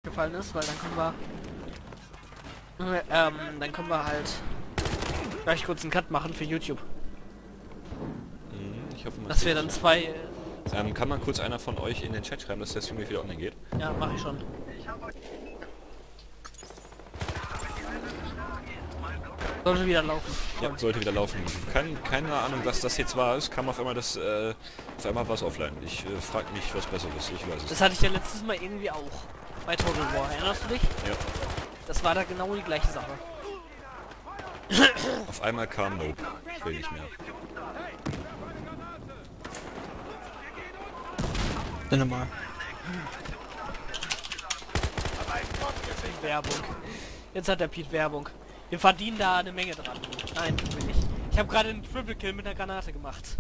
gefallen ist, weil dann können wir halt gleich kurz einen Cut machen für YouTube. Ich hoffe, man Dass wir sieht. dann zwei... Kann mal kurz einer von euch in den Chat schreiben, dass der Stream wieder online geht? Ja, mache ich schon. Sollte wieder laufen. Ja, sollte wieder laufen. Keine Ahnung, was das jetzt war. Es kam auf einmal auf einmal war es offline. Ich frage mich, was besser ist. Ich weiß es. Das hatte ich ja letztes Mal irgendwie auch. Bei Total War, erinnerst du dich? Ja. Das war da genau die gleiche Sache. Auf einmal kam Nope. Ich will nicht mehr. Dann nochmal. Werbung. Jetzt hat der Pete Werbung. Wir verdienen da eine Menge dran. Nein, tun wir nicht. Ich habe gerade einen Triple Kill mit einer Granate gemacht.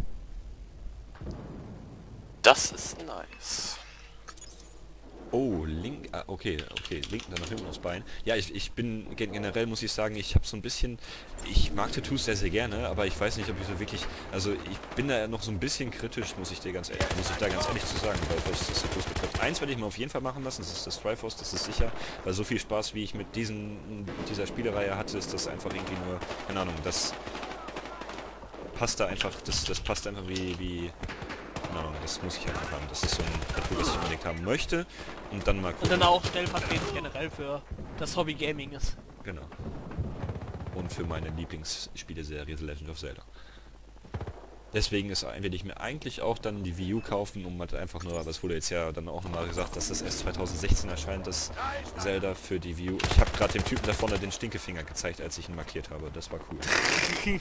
Das ist nice. Oh, Link, okay, Link dann nach hinten aufs Bein. Ja, ich bin, generell muss ich sagen, ich habe so ein bisschen, ich mag Tattoos sehr, sehr gerne, aber ich weiß nicht, ob ich so wirklich, also ich bin da noch so ein bisschen kritisch, muss ich da ganz ehrlich zu sagen, weil was das Tattoos betrifft. Eins werde ich mir auf jeden Fall machen lassen, das ist das Triforce, das ist sicher, weil so viel Spaß, wie ich mit dieser Spielereihe hatte, ist das einfach irgendwie nur, keine Ahnung, das passt da einfach, das passt einfach wie genau, das muss ich einfach haben. Das ist so ein Tattoo, das ich unbedingt haben möchte. Und dann mal gucken. Und dann auch stellvertretend generell für das Hobby Gaming ist. Genau. Und für meine Lieblingsspieleserie The Legend of Zelda. Deswegen werde ich mir eigentlich auch dann die Wii U kaufen, um halt einfach nur, aber es wurde jetzt ja dann auch nochmal gesagt, dass das erst 2016 erscheint, das Zelda für die Wii U. Ich habe gerade dem Typen da vorne den Stinkefinger gezeigt, als ich ihn markiert habe. Das war cool.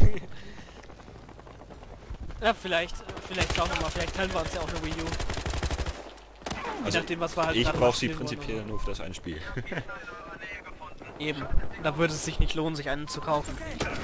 Ja, vielleicht schauen wir mal, vielleicht teilen wir uns ja auch eine Wii U. Je Also nachdem, was wir halt ich gerade brauche sie spielen wollen prinzipiell nur für das eine Spiel. Eben. Da würde es sich nicht lohnen, sich einen zu kaufen.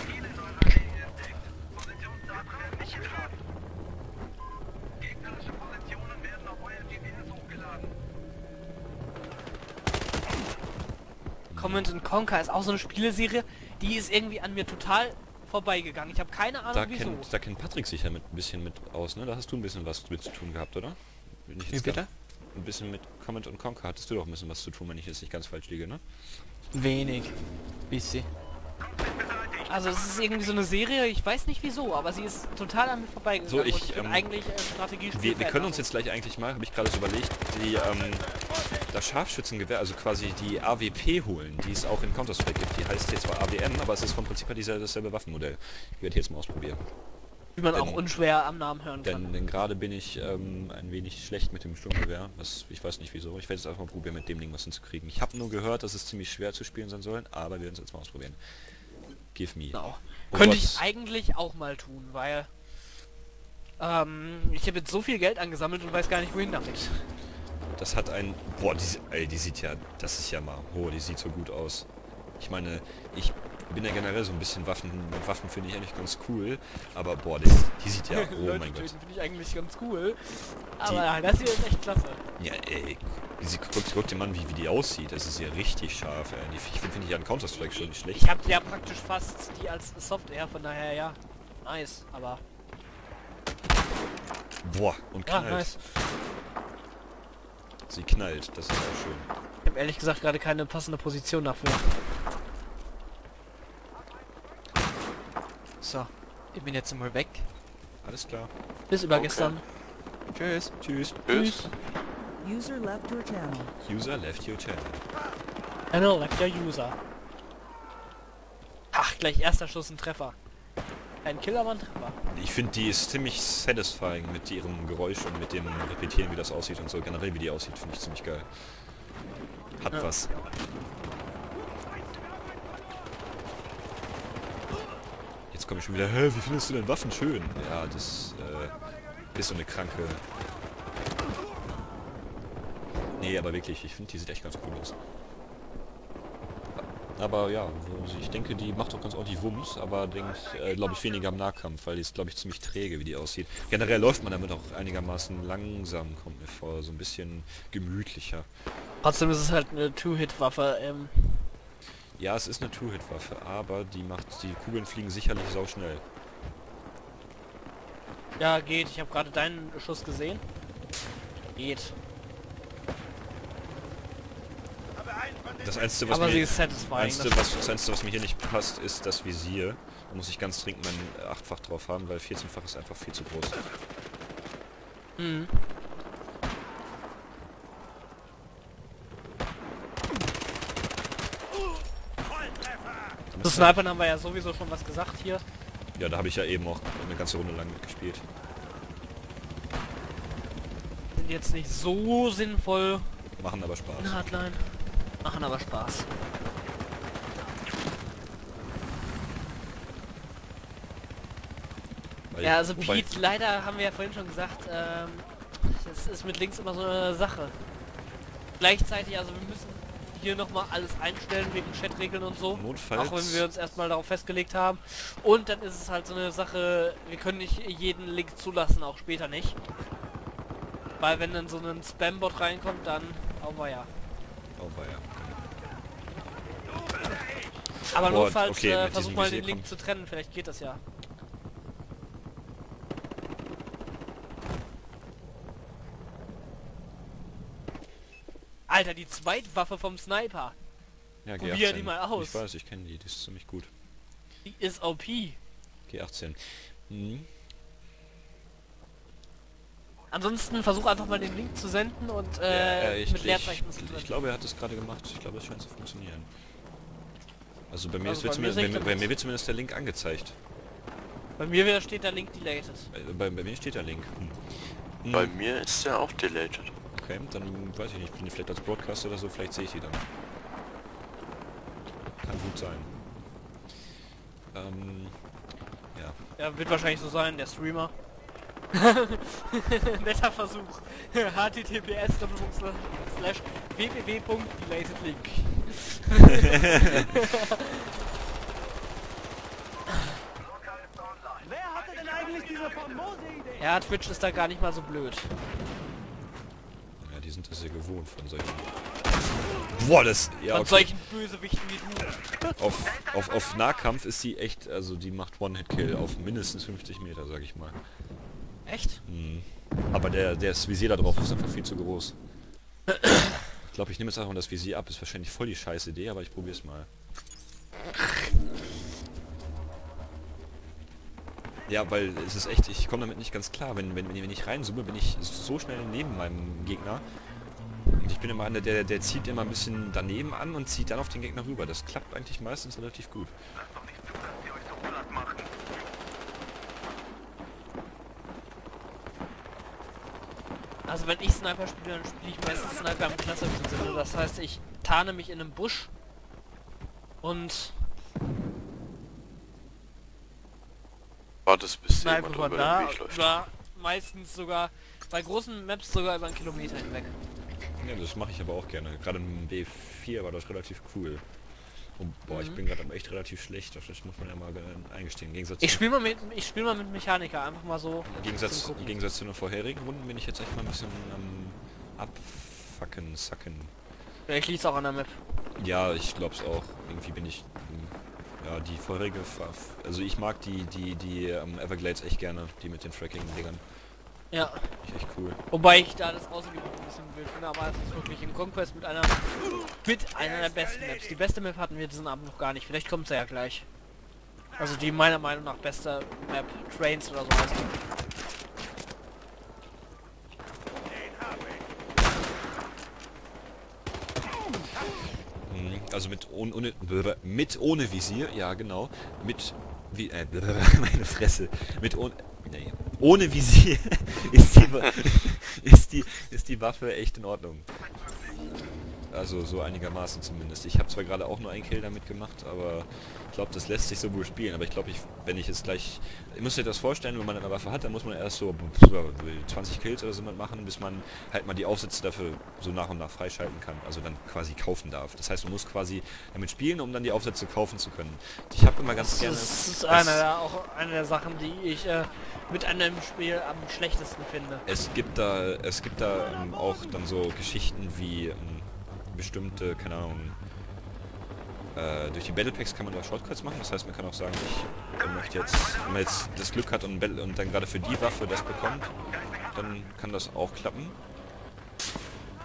Command & Conquer ist auch so eine Spieleserie, die ist irgendwie an mir total vorbeigegangen. Ich habe keine Ahnung, wieso. Da kennt Patrick sich ja ein bisschen mit aus, ne? Da hast du ein bisschen was mit zu tun gehabt, oder? Wie bitte? Ein bisschen mit Command & Conquer hattest du doch ein bisschen was zu tun, wenn ich jetzt nicht ganz falsch liege, ne? Wenig. Bisschen. Also es ist irgendwie so eine Serie, ich weiß nicht wieso, aber sie ist total an mir vorbeigegangen. So, und ich bin eigentlich Strategiespiel. Wir können uns jetzt gleich eigentlich mal, habe ich gerade so überlegt, das Scharfschützengewehr, also quasi die AWP holen, die es auch in Counter-Strike gibt. Die heißt jetzt zwar AWM, aber es ist vom Prinzip her dasselbe Waffenmodell. Ich werde jetzt mal ausprobieren. Wie man auch unschwer am Namen hören kann. Denn gerade bin ich ein wenig schlecht mit dem Sturmgewehr, ich weiß nicht wieso. Ich werde jetzt einfach mal probieren, mit dem Ding was hinzukriegen. Ich habe nur gehört, dass es ziemlich schwer zu spielen sein soll, aber wir werden es jetzt mal ausprobieren. Give me. Genau. Oh Könnte Gott. ich eigentlich auch mal tun, weil ich habe jetzt so viel Geld angesammelt und weiß gar nicht wohin damit. Das hat ein... Boah, die sieht ja... Das ist ja mal... Oh, die sieht so gut aus. Ich meine, ich bin ja generell so ein bisschen Waffen finde ich eigentlich ganz cool. Aber boah, die sieht ja... Oh Leute mein Gott. töten finde ich eigentlich ganz cool. Aber das hier ist echt klasse. Ja, ey. Guck dir mal an, wie die aussieht. Das ist ja richtig scharf, ey. Ich finde die an Counter-Strike schon nicht schlecht. Ich habe ja praktisch fast die als Software, von daher ja. Nice, aber... Boah, und Ja, knallt. nice. Sie knallt, das ist auch schön. Ich habe ehrlich gesagt gerade keine passende Position dafür. So, ich bin jetzt mal weg. Alles klar. Bis übergestern. Tschüss. Tschüss. Tschüss. User left your channel. User left your channel. Channel left your user. Ach, gleich erster Schuss ein Treffer. Ein Kill, aber ein Treffer. Ich finde, die ist ziemlich satisfying mit ihrem Geräusch und mit dem Repetieren, wie das aussieht und so. Generell, wie die aussieht, finde ich ziemlich geil. Hat Ja. was. Jetzt komme ich schon wieder, hä, wie findest du denn Waffen schön? Ja, das ist so eine kranke... Nee, aber wirklich, ich finde, die sieht echt ganz cool aus. Aber ja, ich denke, die macht auch ganz ordentlich Wumms, aber glaube ich, weniger im Nahkampf, weil die ist, glaube ich, ziemlich träge, wie die aussieht. Generell läuft man damit auch einigermaßen langsam, kommt mir vor, so ein bisschen gemütlicher. Trotzdem ist es halt eine Two-Hit-Waffe. Ja, es ist eine Two-Hit-Waffe, aber die Kugeln fliegen sicherlich sauschnell. Ja, geht. Ich habe gerade deinen Schuss gesehen. Geht. Das Einzige, was Aber mir... sie ist satisfying. Das Einzige, was mir hier nicht passt, ist das Visier. Da muss ich ganz dringend mein 8-fach drauf haben, weil 14-fach ist einfach viel zu groß. Mhm. Zu Snipern haben wir ja sowieso schon was gesagt hier. Ja, da habe ich ja eben auch eine ganze Runde lang mitgespielt. Sind jetzt nicht so sinnvoll Machen aber Spaß. in Hardline. Machen aber Spaß. Weil Ja, also wobei- Pete, leider haben wir ja vorhin schon gesagt, das ist mit Links immer so eine Sache. Gleichzeitig, also wir müssen hier nochmal alles einstellen wegen Chatregeln und so. Notfalls... Auch wenn wir uns erstmal darauf festgelegt haben. Und dann ist es halt so eine Sache, wir können nicht jeden Link zulassen, auch später nicht. Weil wenn dann so ein Spam-Bot reinkommt, dann... Oh ja. Oh, war ja. Aber Boah, notfalls okay, mit versuch diesem mal Visier den Link kommt- zu trennen, vielleicht geht das ja. Alter, die Zweitwaffe vom Sniper. Ja, Probier die mal aus. Ich weiß, ich kenne die ist ziemlich gut. Die ist OP. G18. Mhm. Ansonsten versuch einfach mal den Link zu senden und mit Leerzeichen zu trennen. Ich glaube, er hat es gerade gemacht. Ich glaube, es scheint zu funktionieren. Also bei mir, Also wird bei mir zumindest, sehe ich bei das mir wird zumindest der Link angezeigt. Bei mir steht der Link deleted. Bei mir steht der Link. Hm. Bei mir ist der auch deleted. Okay, dann weiß ich nicht, bin ich vielleicht als Broadcaster oder so, vielleicht sehe ich die dann. Kann gut sein. Ja. Ja, wird wahrscheinlich so sein, der Streamer. Netter Versuch. https://www.delatedlink. Wer hatte denn eigentlich diese famose Idee? Ja, Twitch ist da gar nicht mal so blöd. Ja, die sind das ja gewohnt von solchen... Boah, das... Ja, Von okay. solchen Bösewichten wie du. Auf Nahkampf ist die echt... Also die macht One-Hit-Kill auf mindestens 50 Meter, sag ich mal. Echt? Mhm. Aber das Visier da drauf ist einfach viel zu groß. Ich glaube, ich nehme jetzt einfach mal das Visier ab. Ist wahrscheinlich voll die scheiß Idee, aber ich probiere es mal. Ja, weil es ist echt, ich komme damit nicht ganz klar. Wenn ich reinzoome, bin ich so schnell neben meinem Gegner. Und ich bin immer einer, der zieht immer ein bisschen daneben an und zieht dann auf den Gegner rüber. Das klappt eigentlich meistens relativ gut. Also wenn ich Sniper spiele, dann spiele ich meistens Sniper im klassischen Sinne. Das heißt, ich tarne mich in einem Busch und Wartest, bis snipe jemand von über da. den Weg läuft. Oder meistens sogar, bei großen Maps sogar über einen Kilometer hinweg. Ja, das mache ich aber auch gerne. Gerade im B4 war das relativ cool. Und, boah, ich bin gerade aber echt relativ schlecht. Das muss man ja mal eingestehen. Im Gegensatz Ich spiele mal mit Mechaniker, einfach mal so. Im zum Gucken. Gegensatz zu den vorherigen Runden bin ich jetzt echt mal ein bisschen am sacken. Vielleicht liegt es auch an der Map. Ja, ich glaub's auch. Irgendwie bin ich... Ja, die vorherige... Also ich mag die Everglades echt gerne, die mit den Fracking-Dingern. Ja. Echt cool. Wobei ich da das Außengebiet ein bisschen wild finde, aber es ist wirklich in Conquest mit einer der besten Maps. Die beste Map hatten wir diesen Abend noch gar nicht. Vielleicht kommt sie ja gleich. Also die meiner Meinung nach beste Map, Trains oder so heißt die. Also mit ohne Visier, ja genau. Meine Fresse. Ohne Visier ist die Waffe echt in Ordnung. Also so einigermaßen zumindest. Ich habe zwar gerade auch nur einen Kill damit gemacht, aber ich glaube, das lässt sich so wohl spielen. Aber ich glaube, wenn ich es gleich... Ich muss dir das vorstellen, wenn man eine Waffe hat, dann muss man erst so 20 Kills oder so machen, bis man halt mal die Aufsätze dafür so nach und nach freischalten kann. Also dann quasi kaufen darf. Das heißt, man muss quasi damit spielen, um dann die Aufsätze kaufen zu können. Ich habe immer ganz gerne... Das ist auch eine der Sachen, die ich mit einem Spiel am schlechtesten finde. Es gibt da auch dann so Geschichten wie bestimmte, keine Ahnung, durch die Battle Packs kann man da Shortcuts machen, das heißt, man kann auch sagen, ich möchte jetzt, wenn man jetzt das Glück hat und dann gerade für die Waffe das bekommt, dann kann das auch klappen.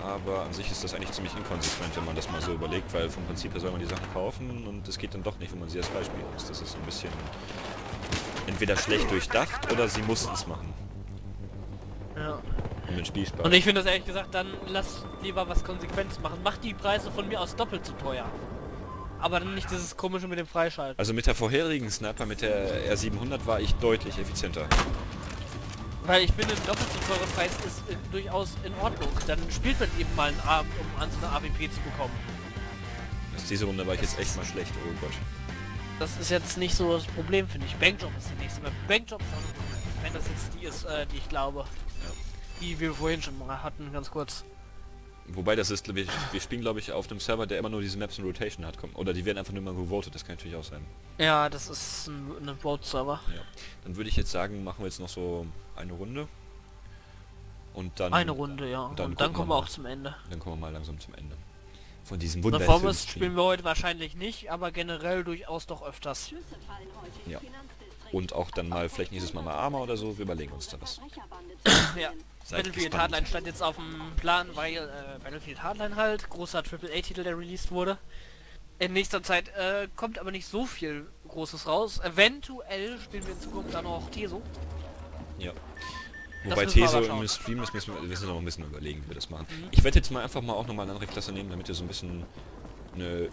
aber an sich ist das eigentlich ziemlich inkonsequent, wenn man das mal so überlegt, weil vom Prinzip her soll man die Sachen kaufen und es geht dann doch nicht, wenn man sie als Beispiel nutzt. Das ist so ein bisschen entweder schlecht durchdacht oder sie mussten es machen. Ja. Um den Spielspaß. Und ich finde das ehrlich gesagt, dann lass lieber was Konsequentes machen. Mach die Preise von mir aus doppelt so teuer. Aber dann nicht dieses komische mit dem Freischalten. Also mit der vorherigen Sniper, mit der R700, war ich deutlich effizienter. Weil ich finde, ein doppelt so teurer Preis ist durchaus in Ordnung. Dann spielt man eben mal einen Abend, um an so eine AWP zu bekommen. Diese Runde war ich jetzt echt mal schlecht, oh Gott. Das ist jetzt nicht so das Problem, finde ich. Bankjob ist die nächste. Bankjob ist auch noch gut, wenn das jetzt die ist, die ich glaube. Ja. Die wir vorhin schon mal hatten, ganz kurz. Wobei das ist, wir spielen glaube ich auf einem Server, der immer nur diese Maps in Rotation hat. Oder die werden einfach nur mal gewotet, das kann natürlich auch sein. Ja, das ist ein Vote-Server. Ja. Dann würde ich jetzt sagen, machen wir jetzt noch so eine Runde. Und dann... Eine Runde, ja. Und dann kommen wir auch zum Ende. Dann kommen wir mal langsam zum Ende. Von diesem Performance spielen wir heute wahrscheinlich nicht, aber generell durchaus doch öfters. Ja. Und auch dann mal, vielleicht nächstes Mal Arma oder so, wir überlegen uns da was. Ja. Seid Battlefield gespannt. Hardline stand jetzt auf dem Plan, weil Battlefield Hardline halt, großer AAA-Titel, der released wurde. In nächster Zeit kommt aber nicht so viel Großes raus. Eventuell spielen wir in Zukunft dann auch Teso. Ja. Das Wobei müssen wir Teso aber schauen. im Stream, das müssen wir noch ein bisschen überlegen, wie wir das machen. Ich werde jetzt mal einfach mal auch nochmal eine andere Klasse nehmen, damit ihr so ein bisschen eine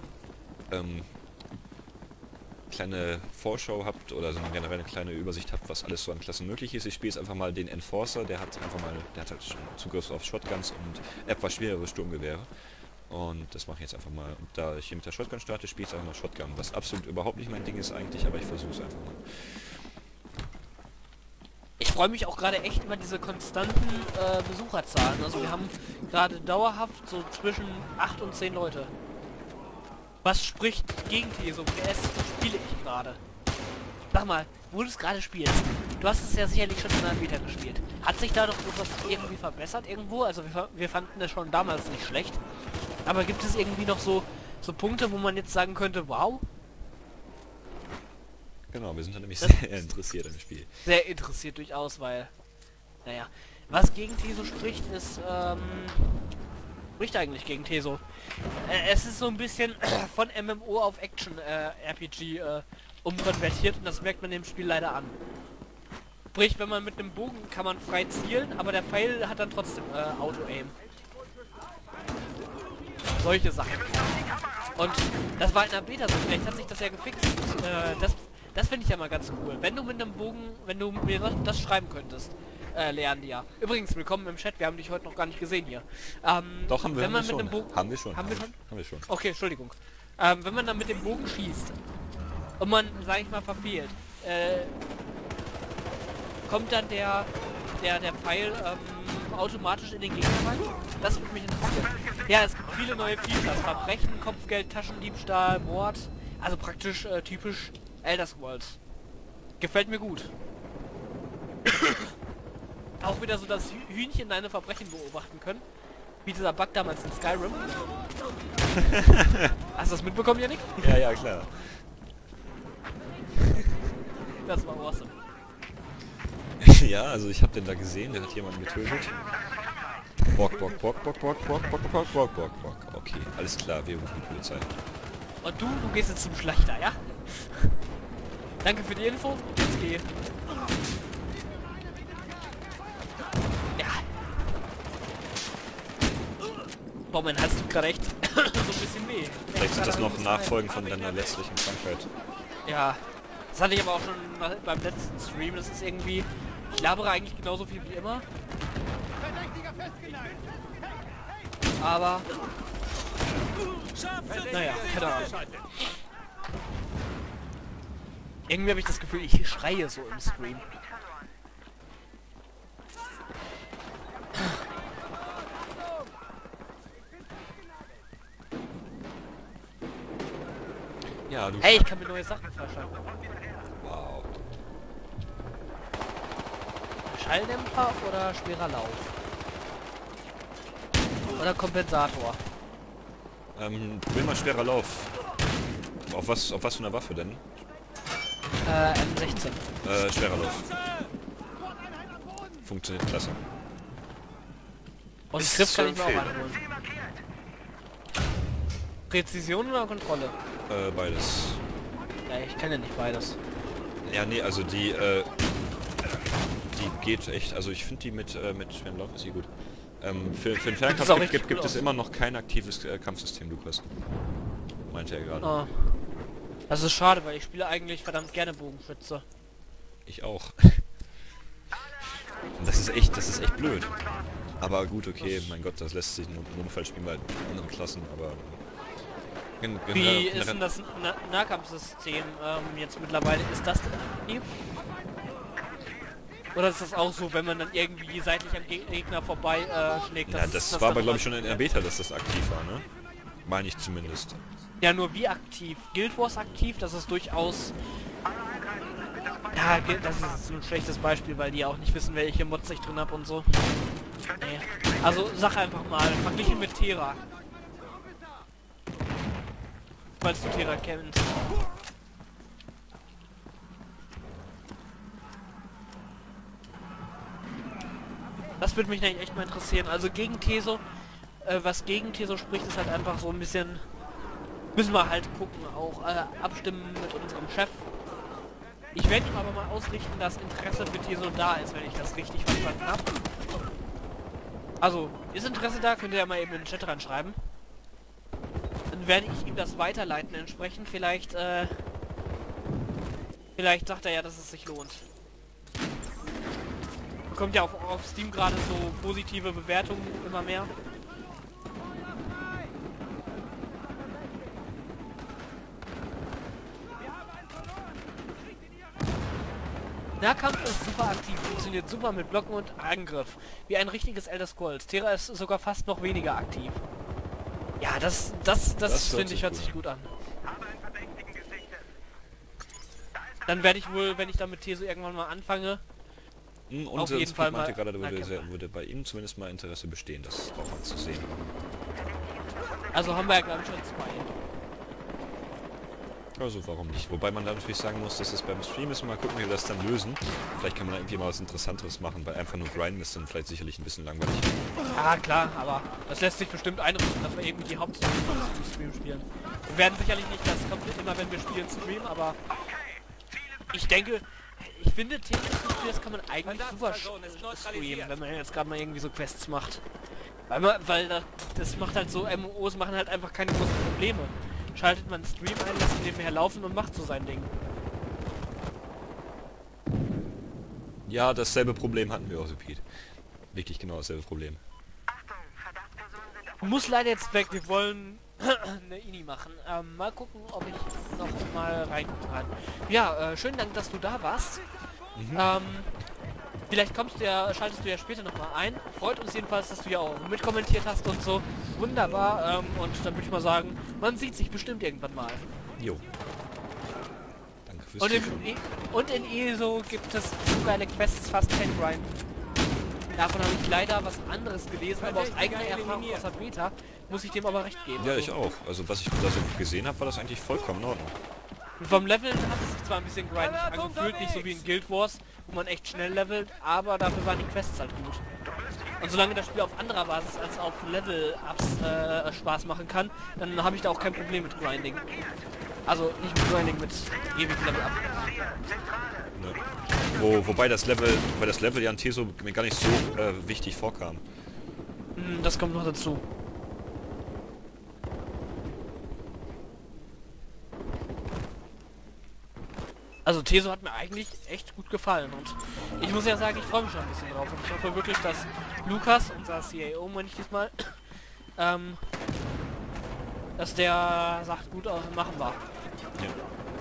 kleine Vorschau habt oder so generell eine kleine Übersicht habt, was alles so an Klassen möglich ist. Ich spiele jetzt einfach mal den Enforcer, der hat halt Zugriff auf Shotguns und etwas schwerere Sturmgewehre. Und das mache ich jetzt einfach mal. Und da ich hier mit der Shotgun starte, spiele ich einfach mal Shotgun, was absolut überhaupt nicht mein Ding ist eigentlich, aber ich versuche es einfach mal. Ich freue mich auch gerade echt über diese konstanten Besucherzahlen. Also wir haben gerade dauerhaft so zwischen 8 und 10 Leute. Was spricht gegen Teso? PS spiele ich gerade. Sag mal, wo du es gerade spielst. Du hast es ja sicherlich schon in einer Beta gespielt. Hat sich da doch etwas irgendwie verbessert irgendwo? Also wir fanden es schon damals nicht schlecht. Aber gibt es irgendwie noch so Punkte, wo man jetzt sagen könnte, wow? Genau, wir sind da nämlich sehr interessiert im Spiel. Sehr interessiert durchaus, weil, naja, was gegen Teso spricht, ist, spricht eigentlich gegen Teso. Es ist so ein bisschen von MMO auf Action-RPG umkonvertiert und das merkt man im Spiel leider an. Sprich, wenn man mit einem Bogen kann man frei zielen, aber der Pfeil hat dann trotzdem Auto-Aim. Solche Sachen. Und das war in der Beta so, vielleicht hat sich das ja gefixt. Das finde ich ja mal ganz cool. Wenn du mit einem Bogen, wenn du mir das schreiben könntest, Leandia. Übrigens, willkommen im Chat, wir haben dich heute noch gar nicht gesehen hier. Doch, haben wir, wenn man schon. Mit dem Bogen, Haben wir schon. Haben wir schon? Haben wir schon. Okay, Entschuldigung. Wenn man dann mit dem Bogen schießt und man, sag ich mal, verfehlt, kommt dann der Pfeil automatisch in den Gegner rein? Das würde mich interessieren. Ja, es gibt viele neue Features. Verbrechen, Kopfgeld, Taschendiebstahl, Mord. Also praktisch typisch Elder Scrolls. Gefällt mir gut. Auch wieder so, dass Hühnchen deine Verbrechen beobachten können. Wie dieser Bug damals in Skyrim. Hast du das mitbekommen, Janik? Ja, ja, klar. Das war awesome. Ja, also ich habe den da gesehen, der hat jemanden getötet. Bock. Okay, alles klar, wir rufen die Polizei. Und du gehst jetzt zum Schlachter, ja? Danke für die Info. Jetzt geh. Ja. Boah, mein Hals tut gerade echt so ein bisschen weh. Vielleicht sind das noch Nachfolgen von deiner letztlichen Krankheit. Ja. Das hatte ich aber auch schon beim letzten Stream. Das ist irgendwie... Ich labere eigentlich genauso viel wie immer. Aber... Naja, keine Ahnung. Irgendwie habe ich das Gefühl, ich schreie so im Stream. Ja, du... Hey, ich kann mir neue Sachen verschaffen. Wow. Schalldämpfer oder schwerer Lauf? Oder Kompensator? Will mal schwerer Lauf. Auf was für eine Waffe denn? M16. Schwerer Lauf. Funktioniert klasse. Und Ist Griff zu kann ich mir auch empfehlen. anholen. Präzision oder Kontrolle? Beides. Ja, ich kann ja nicht beides. Ja, nee, also die geht echt, also ich finde die mit schweren Lauf ist sie gut. Für den Das ist auch Fernkampf richtig gibt cool es aus. immer noch kein aktives Kampfsystem, Lukas. Meinte er gerade. Oh. Das ist schade, weil ich spiele eigentlich verdammt gerne Bogenschütze. Ich auch. Und das ist echt blöd. Aber gut, okay, mein Gott, das lässt sich in Notfall spielen bei anderen Klassen, aber... Wie ist denn das Nahkampfsystem jetzt mittlerweile? Ist das denn aktiv? Oder ist das auch so, wenn man dann irgendwie seitlich am Gegner vorbei schlägt? Ja, das war aber glaube ich schon in der Beta, dass das aktiv war, ne? Meine ich zumindest. Ja, nur wie aktiv? Guild Wars aktiv, das ist durchaus... Ja, das ist so ein schlechtes Beispiel, weil die auch nicht wissen, welche Mods ich drin habe und so. Nee. Also, sag einfach mal, verglichen mit Terra. Falls du Terra kennst. Das würde mich eigentlich echt mal interessieren. Also gegen Teso, was gegen Teso spricht, ist halt einfach so ein bisschen... Müssen wir halt gucken, auch abstimmen mit unserem Chef. Ich werde ihm aber mal ausrichten, dass Interesse für Teso da ist, wenn ich das richtig verstanden habe. Also, ist Interesse da? Könnt ihr ja mal eben in den Chat reinschreiben. Dann werde ich ihm das weiterleiten entsprechend. Vielleicht sagt er ja, dass es sich lohnt. Kommt ja auf Steam gerade so positive Bewertungen immer mehr. Nahkampf ist super aktiv, funktioniert super mit Blocken und Angriff. Wie ein richtiges Elder Scrolls. Terra ist sogar fast noch weniger aktiv. Ja, das finde ich, hört sich gut an. Dann werde ich wohl, wenn ich dann mit Teso irgendwann mal anfange, Und auf jeden Fall mal... gerade, würde bei ihm zumindest mal Interesse bestehen, das auch mal zu sehen. Also haben wir ja glaube ich schon zwei. Also warum nicht? Wobei man da natürlich sagen muss, dass es beim Stream ist, mal gucken, wie wir das dann lösen. Vielleicht kann man da irgendwie mal was Interessanteres machen, weil einfach nur grinden ist dann vielleicht sicherlich ein bisschen langweilig. Ja klar, aber das lässt sich bestimmt einrichten, dass wir irgendwie die Hauptstory im Stream spielen. Wir werden sicherlich nicht das komplett immer, wenn wir spielen, streamen, aber ich denke, ich finde, das kann man eigentlich super streamen, wenn man jetzt gerade mal irgendwie so Quests macht. Weil das macht halt so, MMOs machen halt einfach keine großen Probleme. Schaltet man einen Stream ein, lässt ihn nebenher laufen und macht so sein Ding. Ja, dasselbe Problem hatten wir auch, so Pete. Wirklich genau dasselbe Problem. Muss leider jetzt weg, wir wollen eine Ini machen. Mal gucken, ob ich noch mal reingucken kann. Ja, schönen Dank, dass du da warst. Vielleicht schaltest du ja später noch mal ein. Freut uns jedenfalls, dass du ja auch mitkommentiert hast und so. Wunderbar. Und dann würde ich mal sagen, man sieht sich bestimmt irgendwann mal. Jo. Danke fürs Und Zuschauen. und in ESO gibt es so geile Quests, fast kein Grind. Davon habe ich leider was anderes gelesen, aber aus eigener Erfahrung aus der Beta muss ich dem aber recht geben. Ja, ich auch. Also was ich da so gesehen habe, war das eigentlich vollkommen in Ordnung. Und vom Leveln hat es sich zwar ein bisschen grindig angefühlt, nicht so wie in Guild Wars, wo man echt schnell levelt, aber dafür waren die Quests halt gut. Und solange das Spiel auf anderer Basis als auf Level-Ups Spaß machen kann, dann habe ich da auch kein Problem mit Grinding. Also nicht mit Grinding, mit ewig Level-Up. Ne. Wobei das Level ja in Teso mir gar nicht so wichtig vorkam. Das kommt noch dazu. Also Teso hat mir eigentlich echt gut gefallen und ich muss ja sagen, ich freue mich schon ein bisschen drauf und ich hoffe wirklich, dass Lukas, unser CAO, meine ich diesmal, dass der sagt, gut, machen wir. Ja.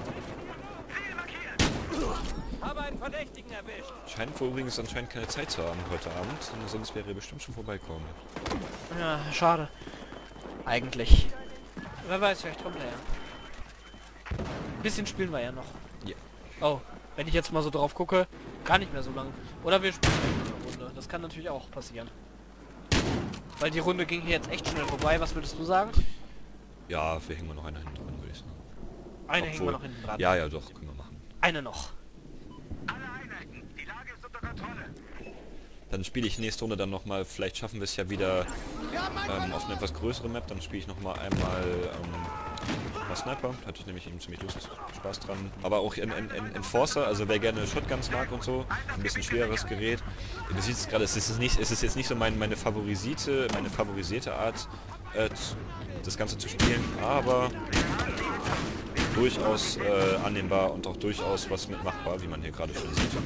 Habe einen Verdächtigen erwischt. Scheint wohl übrigens anscheinend keine Zeit zu haben heute Abend, sonst wäre er bestimmt schon vorbeikommen. Ja, schade. Eigentlich. Wer weiß, vielleicht kommt er ja. Ein bisschen spielen wir ja noch. Ja. Oh, wenn ich jetzt mal so drauf gucke, gar nicht mehr so lang. Oder wir spielen eine Runde. Das kann natürlich auch passieren. Weil die Runde ging hier jetzt echt schnell vorbei. Was würdest du sagen? Ja, wir hängen noch eine hinten dran, würde ich sagen. Eine hängen wir noch hinten dran. Ja, ja, doch, können wir machen. Eine noch. Dann spiele ich nächste Runde dann nochmal, vielleicht schaffen wir es ja wieder auf eine etwas größere Map, dann spiele ich nochmal einmal Sniper, hatte ich nämlich eben ziemlich lustig Spaß dran. Aber auch in Enforcer, also wer gerne Shotguns mag und so, ein bisschen schwereres Gerät. Du siehst gerade, es ist jetzt nicht so meine favorisierte Art, das Ganze zu spielen, aber durchaus annehmbar und auch durchaus was mitmachbar, wie man hier gerade schon sieht.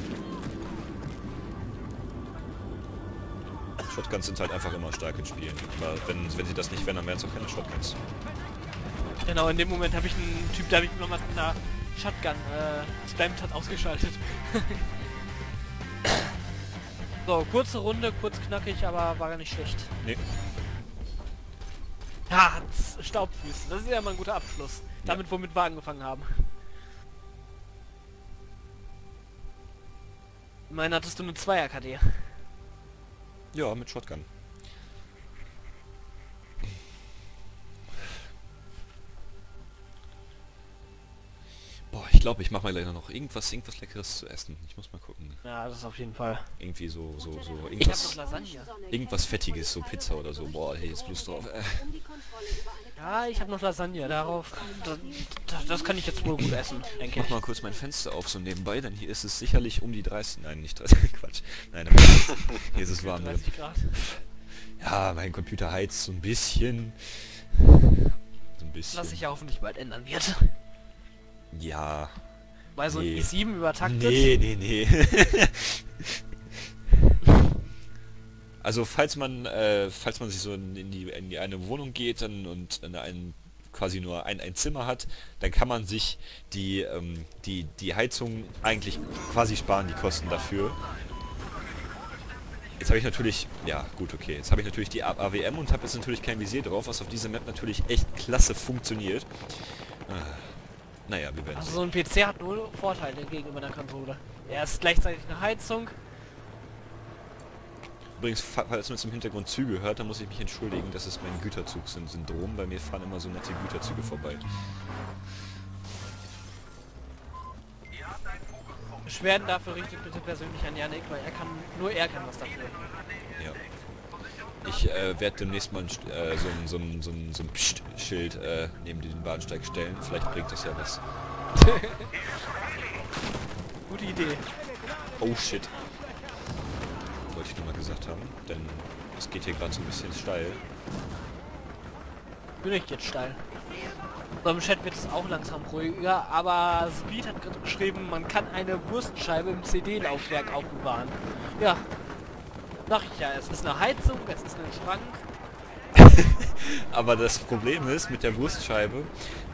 Shotguns sind halt einfach immer stark in Spielen, aber wenn sie das nicht wären, dann wären es auch keine Shotguns. Genau, in dem Moment habe ich einen Typ, der mich nochmal mit einer Shotgun spammt hat, ausgeschaltet. So, kurze Runde, kurz knackig, aber war gar nicht schlecht. Nee. Ja, Staubfüße, das ist ja mal ein guter Abschluss. Damit, womit wir angefangen haben. Ich meine, hattest du eine 2er KD? Ja, mit Shotgun. Boah, ich glaube, ich mache mal gleich noch irgendwas Leckeres zu essen. Ich muss mal gucken. Ja, das auf jeden Fall. Irgendwie so Ich hab noch irgendwas, Lasagne. irgendwas Fettiges, so Pizza oder so. Boah, hey, jetzt Lust drauf. Ja, ich habe noch Lasagne. Darauf, das kann ich jetzt wohl gut essen, Ich denke mach ich. mal kurz mein Fenster auf, so nebenbei, denn hier ist es sicherlich um die 30... Nein, nicht 30, Quatsch. Nein, aber hier ist es warm. 30 Grad. Ja, mein Computer heizt so ein bisschen. So ein bisschen. Was sich ja hoffentlich bald ändern wird. Ja. Weil so ein Nee. i7 übertaktet. Nee. Also falls man sich so in die eine Wohnung geht und quasi nur ein Zimmer hat, dann kann man sich die Heizung eigentlich quasi sparen, die Kosten dafür. Jetzt habe ich natürlich, ja gut, okay, jetzt habe ich natürlich die AWM und habe jetzt natürlich kein Visier drauf, was auf dieser Map natürlich echt klasse funktioniert. Naja, wir werden Also so ein PC hat nur Vorteile gegenüber einer Konsole. Er ist gleichzeitig eine Heizung. Übrigens, falls man jetzt im Hintergrund Züge hört, dann muss ich mich entschuldigen, das ist mein Güterzug-Syndrom. Bei mir fahren immer so nette Güterzüge vorbei. Beschwerden dafür richtet bitte persönlich an Yannick, weil nur er kann was dafür. Ja. Ich werde demnächst mal so ein Psst-Schild neben den Bahnsteig stellen. Vielleicht bringt das ja was. Gute Idee. Oh shit. Wollte ich nur mal gesagt haben, denn es geht hier gerade so ein bisschen steil. Bin ich jetzt steil. So, im Chat wird es auch langsam ruhiger, aber Speed hat gerade geschrieben, man kann eine Wurstscheibe im CD-Laufwerk aufbewahren. Ja. Sag ich ja, es ist eine Heizung, es ist ein Schrank. Aber das Problem ist mit der Wurstscheibe,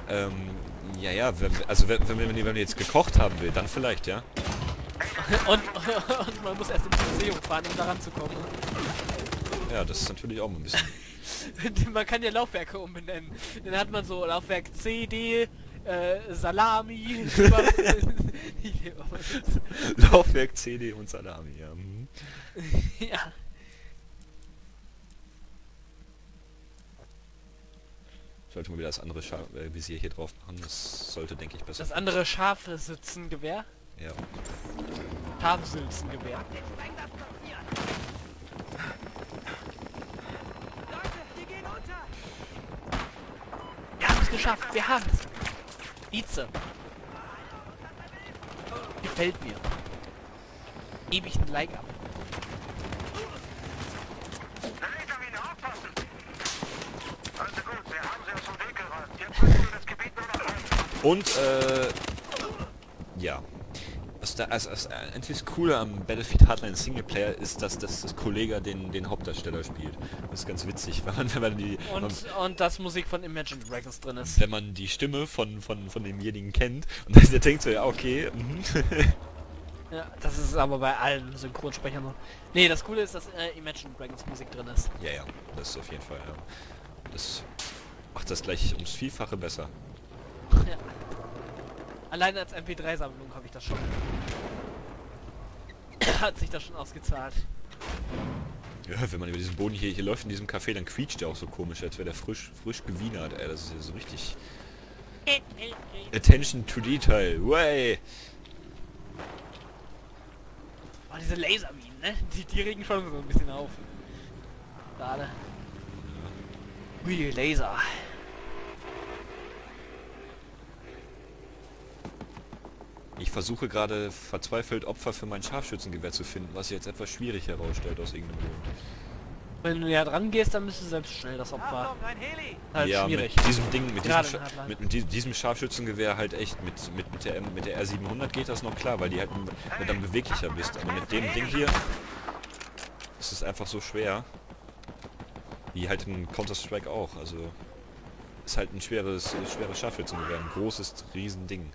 wenn man jetzt gekocht haben will, dann vielleicht, ja. und man muss erst ins Museum fahren, um daran zu kommen. Ja, das ist natürlich auch mal ein bisschen... Man kann ja Laufwerke umbenennen. Dann hat man so Laufwerk CD, Salami. Laufwerk CD und Salami, ja. Mhm. Ja. Ich sollte mal wieder das andere Visier hier drauf machen. Das sollte, denke ich, besser. Das andere scharfe Sitzengewehr. Ja. Scharfsitzengewehr. Wir haben es geschafft, wir haben es. Vize. Gefällt mir. Gebe ich ein Like ab. Und, ja. Das einzig Coole am Battlefield Hardline Singleplayer ist, dass das Kollege den Hauptdarsteller spielt. Das ist ganz witzig, wenn man die... Und dass Musik von Imagine Dragons drin ist. Wenn man die Stimme von demjenigen kennt und dann der denkt so, ja okay, Ja, das ist aber bei allen Synchronsprechern so. Nee, das Coole ist, dass Imagine Dragons Musik drin ist. Ja, das ist auf jeden Fall, ja. Das macht das gleich ums Vielfache besser. Ja. Alleine als MP3-Sammlung habe ich das schon. Hat sich das schon ausgezahlt. Ja, wenn man über diesen Boden hier läuft in diesem Café, dann quietscht der auch so komisch, als wäre der frisch gewienert, ey. Das ist ja so richtig... Attention to Detail, way! Oh, diese Laserminen. ne? Die regen schon so ein bisschen auf. Gerade. Ui, Laser. Ich versuche gerade verzweifelt Opfer für mein Scharfschützengewehr zu finden, was sich jetzt etwas schwierig herausstellt aus irgendeinem Grund. Wenn du ja dran gehst, dann bist du selbst schnell das Opfer. Achtung, ein Heli! Halt ja, schwierig. mit diesem Ding, mit Gerade diesem, in Hardline. mit diesem Scharfschützengewehr halt echt, mit der R700 geht das noch klar, weil die halt dann beweglicher bist. Aber mit dem Ding hier ist es einfach so schwer. Wie halt in Counter-Strike auch, also ist halt ein schweres Scharfschützengewehr, ein großes Riesending.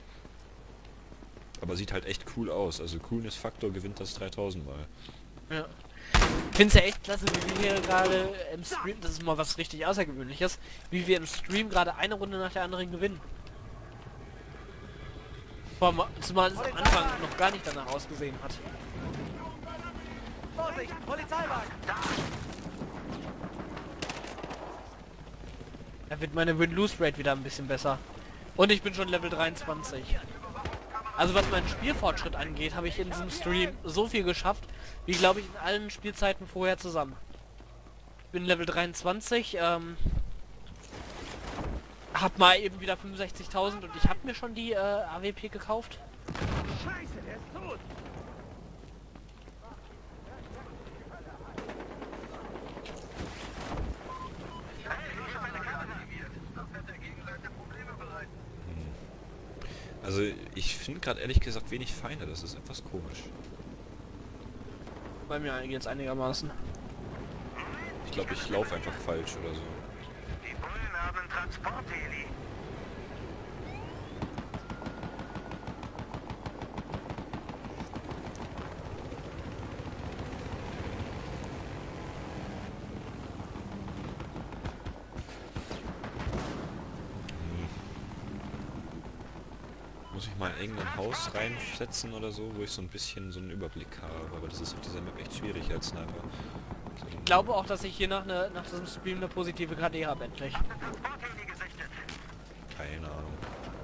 Aber sieht halt echt cool aus, also Coolness-Faktor gewinnt das 3000 Mal. Ja. Ich finde es ja echt klasse, wie wir hier gerade im Stream, das ist mal was richtig Außergewöhnliches, wie wir im Stream gerade eine Runde nach der anderen gewinnen. Zumal es am Anfang noch gar nicht danach ausgesehen hat. Vorsicht, Polizeiwagen! Da wird meine Win-Lose-Rate wieder ein bisschen besser. Und ich bin schon Level 23. Also was meinen Spielfortschritt angeht, habe ich in diesem Stream so viel geschafft, wie glaube ich in allen Spielzeiten vorher zusammen. Ich bin Level 23, hab mal eben wieder 65.000 und ich habe mir schon die AWP gekauft. Scheiße, der ist tot! Also ich finde gerade ehrlich gesagt wenig Feinde, das ist etwas komisch. Bei mir geht's einigermaßen. Ich glaube, ich laufe einfach falsch oder so. Die Bullen haben ein Transportheli. Muss ich mal in irgendein Haus reinsetzen oder so, wo ich so ein bisschen so einen Überblick habe. Aber das ist auf dieser Map echt schwierig als Sniper. Ich glaube auch, dass ich hier nach diesem Stream eine positive KD habe endlich. Keine Ahnung.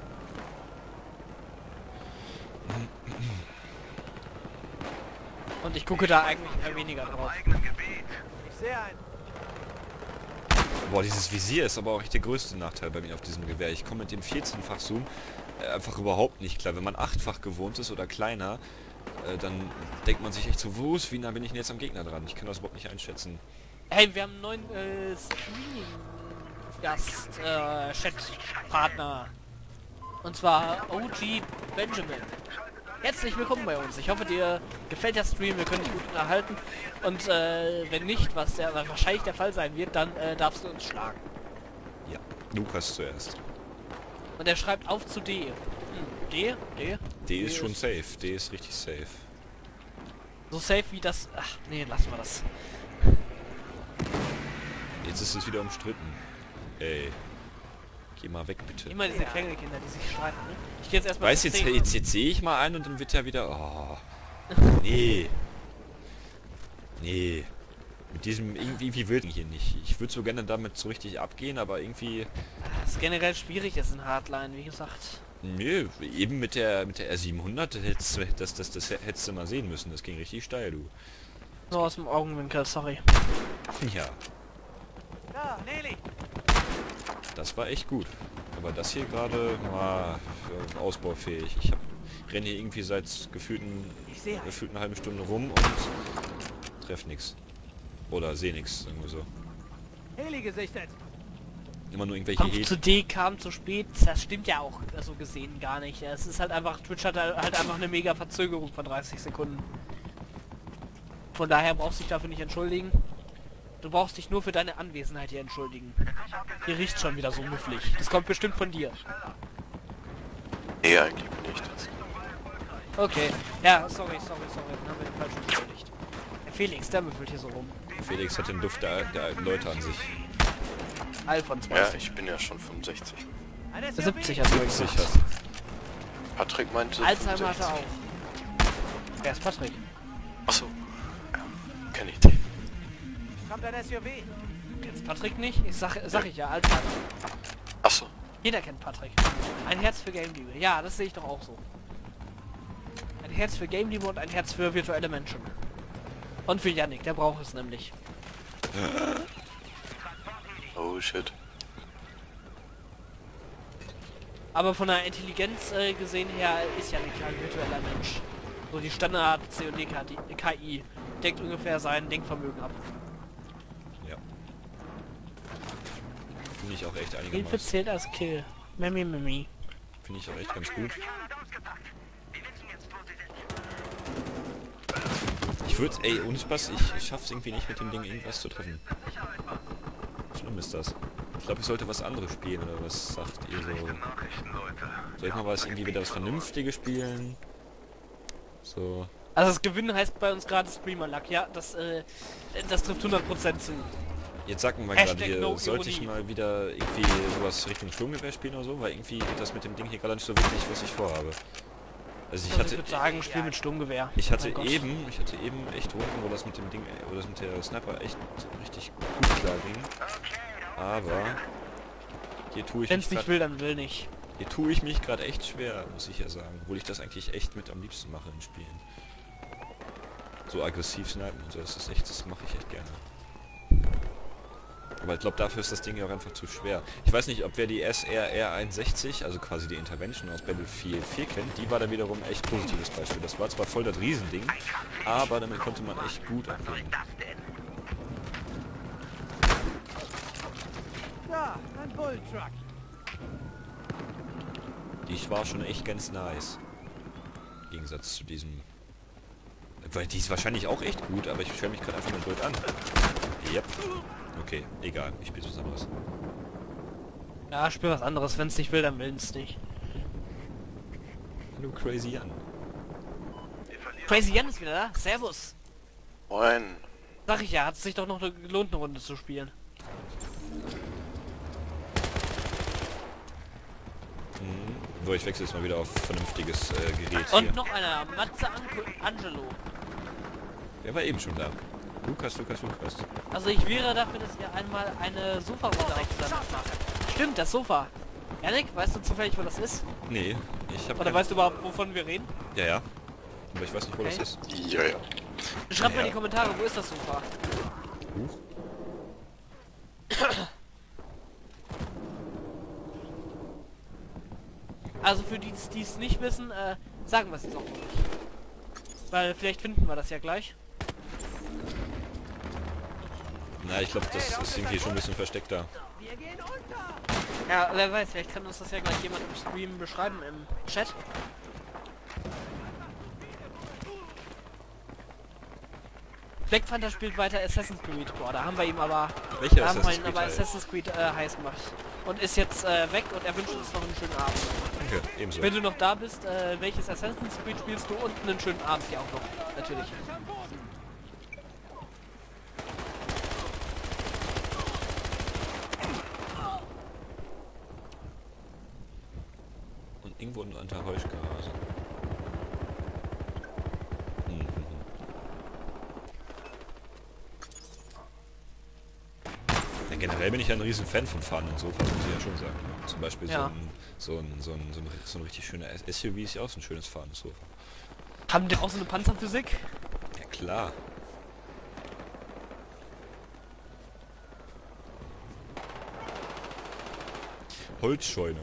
Und ich gucke da eigentlich eher weniger drauf. Ich sehe einen. Boah, dieses Visier ist aber auch echt der größte Nachteil bei mir auf diesem Gewehr. Ich komme mit dem 14-fach Zoom einfach überhaupt nicht klar. Wenn man 8-fach gewohnt ist oder kleiner, dann denkt man sich echt so, wie nah bin ich denn jetzt am Gegner dran? Ich kann das überhaupt nicht einschätzen. Hey, wir haben einen neuen Streaming-Gast, Chat-Partner. Und zwar OG Benjamin. Herzlich willkommen bei uns. Ich hoffe, dir gefällt der Stream, wir können dich gut unterhalten. Und wenn nicht, was ja wahrscheinlich der Fall sein wird, dann darfst du uns schlagen. Ja, Lukas zuerst. Und er schreibt auf zu D. D? D ist schon safe. D ist richtig safe. So safe wie das... Ach, nee, lassen wir das. Jetzt ist es wieder umstritten. Ey. Geh mal weg, bitte. Immer diese Quengelkinder, die sich streiten, ne? Ich geh jetzt erstmal... Weiß jetzt sehe ich mal einen und dann wird er wieder... Oh. Nee. Nee. Mit diesem... Irgendwie will ich hier nicht. Ich würde so gerne damit so richtig abgehen, aber irgendwie... Das ist generell schwierig ist in Hardline, wie gesagt. Nö, eben mit der R700, das hättest du mal sehen müssen. Das ging richtig steil, du. So aus dem Augenwinkel, sorry. Ja, Da, Nelly! das war echt gut. Aber das hier gerade war ausbaufähig. Ich renne hier irgendwie seit gefühlten eine halbe Stunde rum und treff nix. Oder seh nix, irgendwie so. Heli gesichtet! Immer nur irgendwelche Kampf zu D kam zu spät, das stimmt ja auch so gesehen gar nicht. Es ist halt einfach, Twitch hat halt einfach eine mega Verzögerung von 30 Sekunden. Von daher brauchst du dich dafür nicht entschuldigen. Du brauchst dich nur für deine Anwesenheit hier entschuldigen. Hier riecht schon wieder so müfflig. Das kommt bestimmt von dir. Nee, eigentlich nicht. Okay. Ja, sorry. Dann haben wir den falschen entschuldigt. Der Felix, der müffelt hier so rum. Felix hat den Duft der alten Leute an sich. All von Ja, 20. ich bin ja schon 65. Ein SUV! 70 hast du gesagt. Sicher. Patrick meinte Alzheimer hat 65. er auch. Wer ist Patrick? Achso. Ja, kenn ich den. Kommt ein SUV! Kennst Patrick nicht? Sag ich ja, Alzheimer. Achso. Jeder kennt Patrick. Ein Herz für Game Liebe. Ja, das sehe ich doch auch so. Ein Herz für Game Liebe und ein Herz für virtuelle Menschen. Und für Yannick, der braucht es nämlich. Oh shit. Aber von der Intelligenz gesehen her ist Yannick ein virtueller Mensch. So die Standard COD KI deckt ungefähr sein Denkvermögen ab. Ja. Finde ich auch echt Hilfe einigermaßen. zählt als Kill. Mimi. Finde ich auch echt ganz gut. Ich würde, ey, ohne Spaß, ich schaff's irgendwie nicht mit dem Ding irgendwas zu treffen. Schlimm ist das. Ich glaube, ich sollte was anderes spielen, oder was sagt ihr so? Soll ich mal was, irgendwie wieder was Vernünftiges spielen? So. Also das Gewinnen heißt bei uns gerade Streamer-Luck, ja, das trifft 100% zu. Jetzt sag mir mal gerade hier, No sollte ich Ironie. mal wieder irgendwie sowas Richtung Sturmgewehr spielen oder so? Weil irgendwie geht das mit dem Ding hier gerade nicht so wirklich, was ich vorhabe. Also ich Also hatte... ich würde sagen, Spiel mit Sturmgewehr. Ich hatte Mein Gott. eben echt Runden, wo das mit dem Ding, wo das mit der Sniper echt richtig gut klar ging. Aber hier tue ich Wenn's mich nicht will, dann will nicht. hier tue ich mich gerade echt schwer, muss ich ja sagen. Obwohl ich das eigentlich echt mit am liebsten mache in Spielen. So aggressiv snipen und so, das ist echt, das mache ich echt gerne. Aber ich glaube, dafür ist das Ding ja auch einfach zu schwer. Ich weiß nicht, ob wer die SRR 61, also quasi die Intervention aus Battlefield 4 kennt, die war da wiederum echt positives Beispiel. Das war zwar voll das Riesending, aber damit konnte man echt gut abgehen. Da, ein Bulltruck. Die war schon echt ganz nice. Im Gegensatz zu diesem... Weil die ist wahrscheinlich auch echt gut, aber ich stelle mich gerade einfach mal blöd an. Yep. Okay, egal. Ich spiele was anderes. Ja, spiel was anderes. Wenn's nicht will, dann will's nicht. Hallo Crazy Jan. Crazy Jan ist wieder da. Servus. Moin. Sag ich ja, hat es sich doch noch gelohnt, eine Runde zu spielen. So, ich wechsle jetzt mal wieder auf vernünftiges Gerät Und hier. noch einer, Matze Angelo. Der war eben schon da. Lukas. Also ich wäre dafür, dass ihr einmal eine Sofa-Runde zusammen macht. Stimmt, das Sofa. Yannick, weißt du zufällig, wo das ist? Nee, ich habe... Oder weißt du überhaupt, wovon wir reden? Ja. Aber ich weiß nicht, wo Okay. das ist. Ja, ja. Schreibt mal in Ja. die Kommentare, wo ist das Sofa? Huch. Also für die es nicht wissen, sagen wir es jetzt auch noch nicht. Weil vielleicht finden wir das ja gleich. Na, ich glaube, das ist irgendwie schon ein bisschen versteckter. Wir gehen unter. Ja, wer weiß, vielleicht kann uns das ja gleich jemand im Stream beschreiben im Chat. Black Panther spielt weiter Assassin's Creed. Boah, da haben wir ihm aber... Welcher da haben wir Assassin's ihn Creed aber Teil? Assassin's Creed heiß gemacht. Und ist jetzt weg und er wünscht uns noch einen schönen Abend. Danke, ebenso. Wenn du noch da bist, welches Assassin's Creed spielst du und einen schönen Abend hier auch noch. Natürlich. Und irgendwo in der Heuschgarage. Ja, generell bin ich ja ein riesen Fan von fahrenden Sofas, muss ich ja schon sagen. Ne? Zum Beispiel Ja. so ein richtig schöner SUV ist ja auch so ein schönes fahrendes Sofa. Haben die auch so eine Panzerphysik? Ja klar. Holzscheune.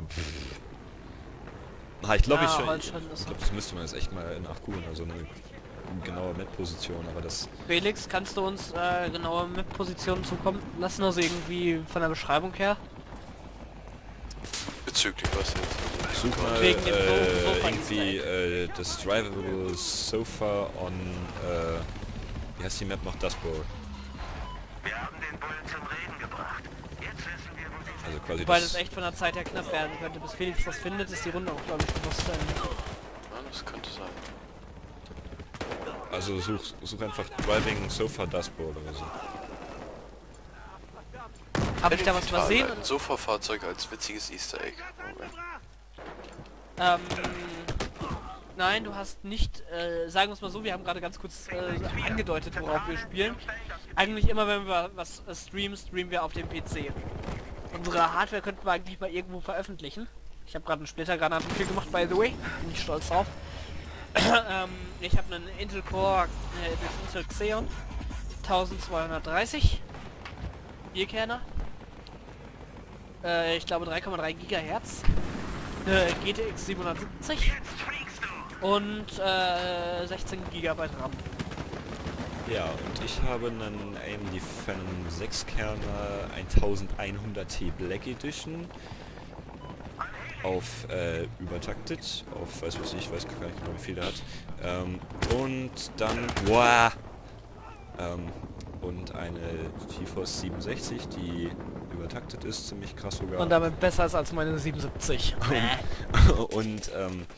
Ich glaube, Ja, ich Holzscheune ist glaube, das müsste man jetzt echt mal nachgucken, also eine genaue Map-Position, aber das... Felix, kannst du uns genaue Map-Positionen zukommen lassen? Also irgendwie von der Beschreibung her? Bezüglich was jetzt? Ich such mal Wegen dem Sofa irgendwie das Drivable Sofa on... wie heißt die Map noch? Dustbowl. Wir haben den Bullen zum Reden gebracht. Jetzt wissen wir, wo sie Also quasi Wobei das echt von der Zeit her knapp werden könnte. Bis Felix das findet, ist die Runde auch, glaube ich, gewusst. Ja, das könnte sein. Also such einfach Driving Sofa Dustbowl oder so. Habe ich da was übersehen? Ein Sofa-Fahrzeug als witziges Easter Egg. Moment. Nein, du hast nicht, sagen wir es mal so, wir haben gerade ganz kurz angedeutet, worauf wir spielen. Eigentlich immer, wenn wir was streamen wir auf dem PC. Unsere Hardware könnten wir eigentlich mal irgendwo veröffentlichen. Ich habe gerade einen Splittergranatenkill gemacht, by the way. Bin ich stolz drauf. Ich habe einen Intel Core, Intel Xeon 1230 Bierkerner. Ich glaube 3,3 Gigahertz. GTX 770 und 16 GB RAM. Ja, und ich habe einen AMD Phenom 6 Kerner 1100T Black Edition auf übertaktet, auf weiß was ich weiß gar nicht genau wie viel der hat. Und dann und eine GeForce 67, die übertaktet ist, ziemlich krass sogar. Und damit besser ist als meine 77. Und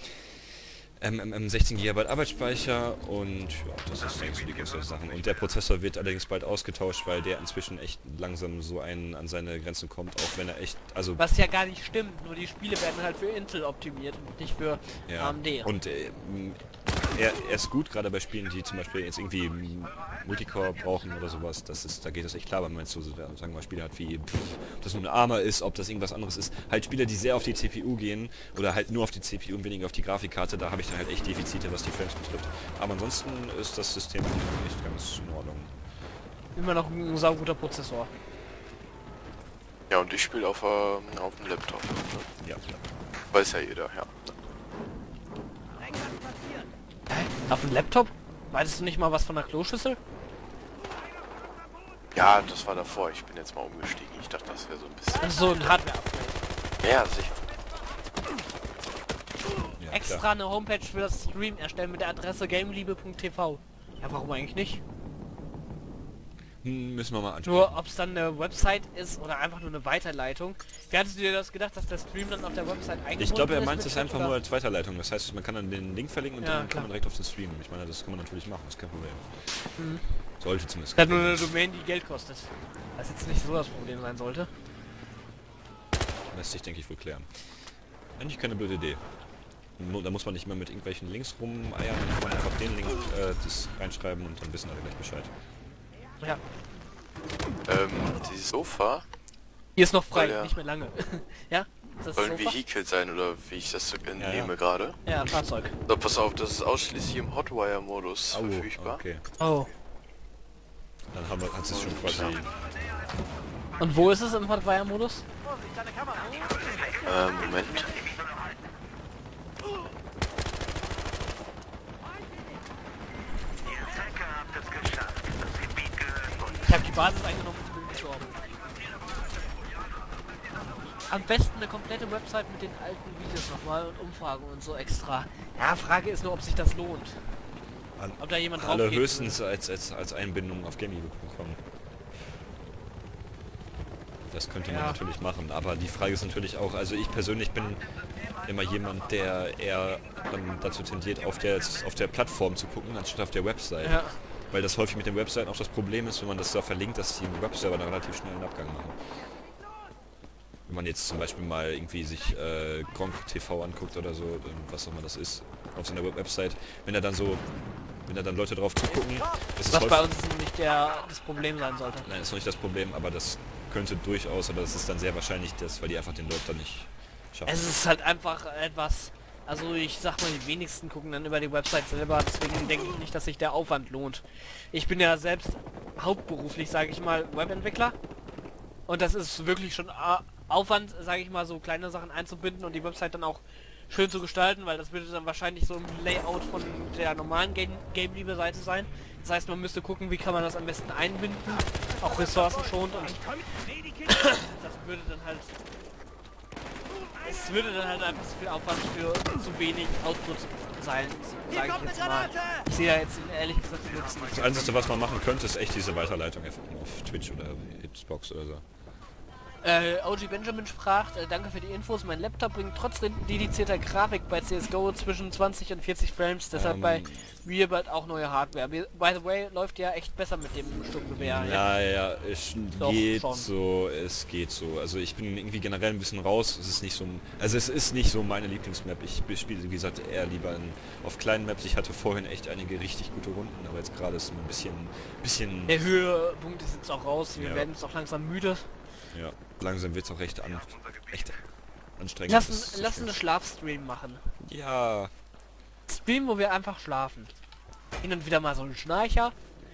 16 GB Arbeitsspeicher und ja, das ist eigentlich so die größten Sachen. Und der Prozessor wird allerdings bald ausgetauscht, weil der inzwischen echt langsam so an seine Grenzen kommt, auch wenn er echt, also... Was ja gar nicht stimmt, nur die Spiele werden halt für Intel optimiert und nicht für ja, AMD. und er ist gut, gerade bei Spielen, die zum Beispiel jetzt irgendwie Multicore brauchen oder sowas, da geht das echt klar, wenn man jetzt so, sagen wir mal, Spiele hat wie, ob das nur eine Arma ist, ob das irgendwas anderes ist, halt Spiele, die sehr auf die CPU gehen oder halt nur auf die CPU und weniger auf die Grafikkarte, da habe ich dann halt echt Defizite, was die Frames betrifft. Aber ansonsten ist das System echt ganz in Ordnung. Immer noch ein sauguter Prozessor. Ja, und ich spiele auf dem Laptop. Ne? Ja. Weiß ja jeder, ja. Auf dem Laptop? Weißt du nicht mal was von der Kloschüssel? Ja, das war davor. Ich bin jetzt mal umgestiegen. Ich dachte, das wäre so ein bisschen... Also so ein Hardware-Upgrade. Ja, sicher. Ja, Extra klar. eine Homepage für das Stream erstellen mit der Adresse gameliebe.tv. Ja, warum eigentlich nicht? Müssen wir mal anschauen. Nur, ob es dann eine Website ist oder einfach nur eine Weiterleitung. Wie hattest du dir das gedacht, dass der Stream dann auf der Website eingebunden ist? Ich glaube, er meint mit es Chat, einfach oder? nur als Weiterleitung. Das heißt, man kann dann den Link verlinken und Ja, dann kann klar. man direkt auf den Stream. Ich meine, das kann man natürlich machen, das ist kein Problem. Mhm. Sollte zumindest. Das hat nur eine Domain, die Geld kostet. Was jetzt nicht so das Problem sein sollte. Lässt sich, denke ich, wohl klären. Eigentlich keine blöde Idee. Da muss man nicht mehr mit irgendwelchen Links rumeiern, dann kann man einfach den Link das reinschreiben und dann wissen alle gleich Bescheid. Ja. Dieses Sofa Hier ist noch frei, Soll ja- nicht mehr lange. Ja? Ist das soll ein Sofa? Vehikel sein, oder wie ich das so entnehme ja. gerade. Ja, ein Fahrzeug. So, pass auf, das ist ausschließlich im Hotwire-Modus verfügbar. Okay. Oh. Dann hat es schon quasi... Und wo ist es im Hotwire-Modus? Moment. Ich habe die Basis eingenommen und bin gestorben. Am besten eine komplette Website mit den alten Videos nochmal und Umfragen und so extra. Ja, Frage ist nur, ob sich das lohnt. Ob da jemand drauf geht. Höchstens als Einbindung auf gaming.com. Das könnte man Ja. natürlich machen, aber die Frage ist natürlich auch, also ich persönlich bin immer jemand, der eher dann dazu tendiert, auf der Plattform zu gucken, anstatt auf der Website. Ja. Weil das häufig mit den Webseiten auch das Problem ist, wenn man das da verlinkt, dass die Webserver dann relativ schnell einen Abgang machen. Wenn man jetzt zum Beispiel mal irgendwie sich Gronk TV anguckt oder so, was auch immer das ist, auf seiner Website, wenn da dann Leute drauf zugucken, ist es Was häufig... bei uns nicht das Problem sein sollte. Nein, ist noch nicht das Problem, aber das könnte durchaus, oder das ist dann sehr wahrscheinlich das, weil die einfach den Leuten dann nicht schaffen. Es ist halt einfach etwas, also ich sag mal, die wenigsten gucken dann über die Website selber, deswegen denke ich nicht, dass sich der Aufwand lohnt. Ich bin ja selbst hauptberuflich, sage ich mal, Webentwickler und das ist wirklich schon Aufwand, sage ich mal, so kleine Sachen einzubinden und die Website dann auch schön zu gestalten, weil das würde dann wahrscheinlich so im Layout von der normalen Game-Liebe-Seite sein. Das heißt, man müsste gucken, wie kann man das am besten einbinden, auch ressourcenschonend und das würde dann halt... Es würde dann halt einfach so viel Aufwand für zu wenig Output sein, sage ich jetzt mal. Ich sehe ja jetzt ehrlich gesagt den Nutzen nicht. Das Einzige, was man machen könnte, ist echt diese Weiterleitung einfach nur auf Twitch oder Xbox oder so. OG Benjamin fragt, danke für die Infos, mein Laptop bringt trotz dedizierter Grafik bei CSGO zwischen 20 und 40 Frames, deshalb bei mir bald auch neue Hardware. By the way, läuft ja echt besser mit dem Sturmgewehr. Ja, es Doch, geht schon. so, es geht so. Also ich bin irgendwie generell ein bisschen raus, es ist nicht so meine Lieblingsmap. Ich spiele, wie gesagt, eher lieber auf kleinen Maps. Ich hatte vorhin echt einige richtig gute Runden, aber jetzt gerade ist ein bisschen... Der Höhepunkt ist jetzt auch raus, wir Ja. werden jetzt auch langsam müde. Ja, langsam wird es auch echt anstrengend. Lass einen Schlafstream machen. Ja, Stream, wo wir einfach schlafen. Hin und wieder mal so ein Schnarcher.